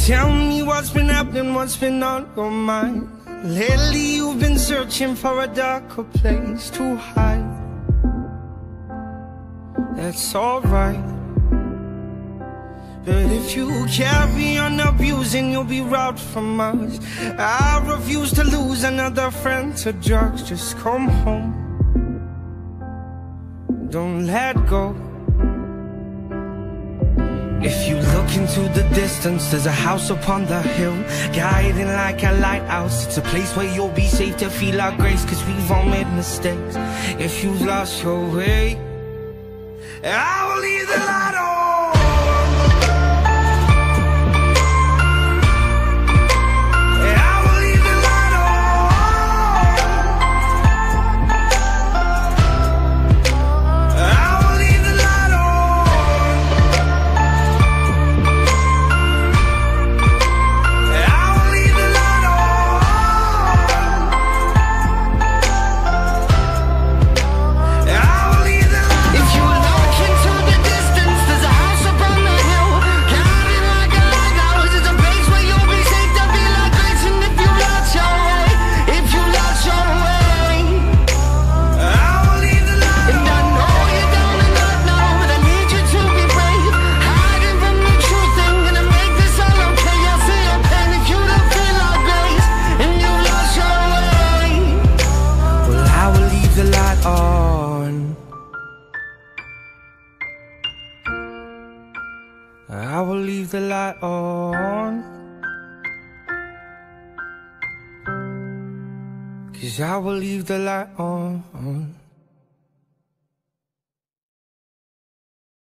Tell me what's been happening, what's been on your mind. Lately you've been searching for a darker place to hide. That's alright, but if you carry on abusing, you'll be robbed from us. I refuse to lose another friend to drugs. Just come home, don't let go. If you look into the distance, there's a house upon the hill, guiding like a lighthouse. It's a place where you'll be safe to feel our grace, cause we've all made mistakes. If you've lost your way, I will leave the light on. I will leave the light on, 'cause I will leave the light on.